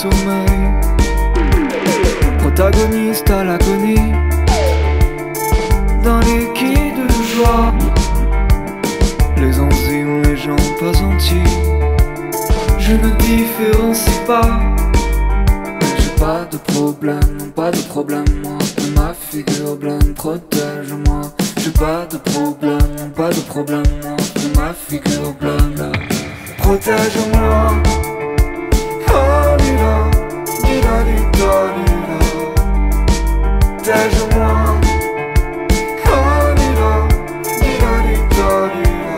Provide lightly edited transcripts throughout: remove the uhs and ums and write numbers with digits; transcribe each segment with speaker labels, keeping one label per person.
Speaker 1: sommeil. Protagoniste à l'agonie, d'un liquide de joie. Les enzymes, les gens pas entiers. Je ne différencie pas. J'ai pas de problème, pas de problème, moi. De ma figure blême, protège-moi. J'ai pas de problème, pas de problème, moi. De ma figure blême, protège-moi. Oh lila, lila lila lila. Protège-moi. Oh lila, lila lila lila.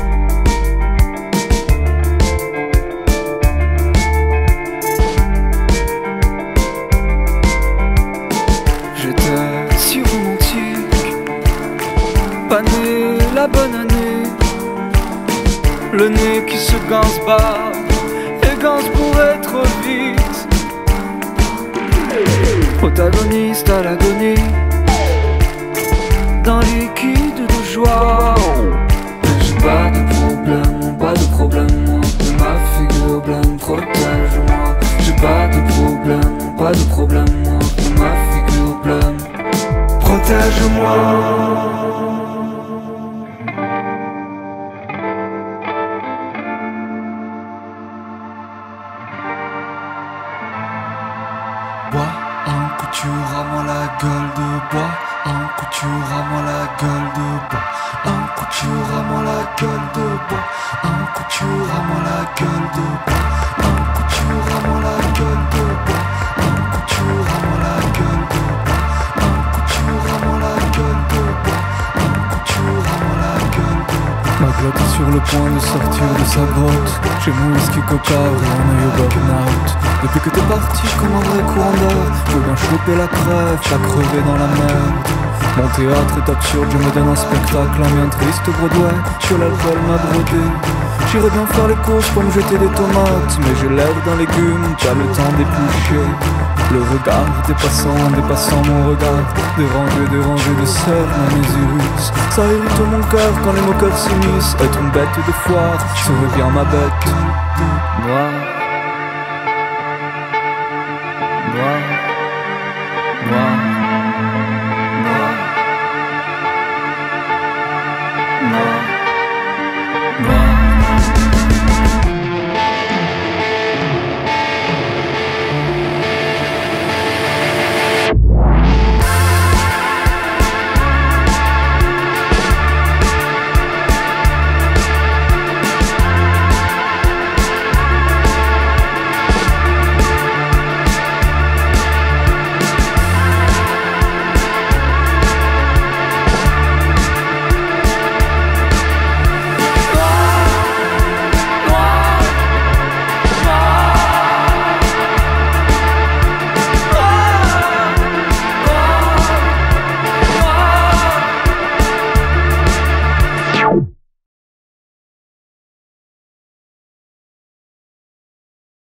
Speaker 1: J'étais si romantique, pas né la bonne année. Le nez qui se ganse bas et ganse pourrait trop vite. Protagoniste à l'agonie, d'un liquide de joie. J'ai pas de problème, pas de problème, moi. De ma figure blême, protège-moi. J'ai pas de problème, pas de problème, moi. De ma figure blême, protège-moi. Bois un coup tu rames la gueule de bois. Un coup tu rames la gueule de bois. Un coup tu rames la gueule de bois. Un coup tu rames la gueule de bois. Un coup tu rames la gueule de bois. Un coup tu rames la gueule de bois. Un coup tu rames la gueule de bois. Un coup tu rames la gueule de bois. Ma glotte est sur le point de sortir de sa grotte. J'ai mon whisky coca et un œil au burn-out. Depuis que t'es parti comme un vrai courant d'air, je veux bien choper la crève, pas crever dans la merde. Mon théâtre est absurde, je me donne un spectacle, un bien triste Broadway, sur l'alcool m'a brodé. J'irais bien faire les courses pour me jeter des tomates, mais j'ai l'air d'un légume, pas le temps d'éplucher. Le regard dépassant mon regard, dérangé de cernes à mes iris. Ça irrite mon cœur quand les moqueurs s'unissent. Être une bête de foire, serait bien ma bête. Noir.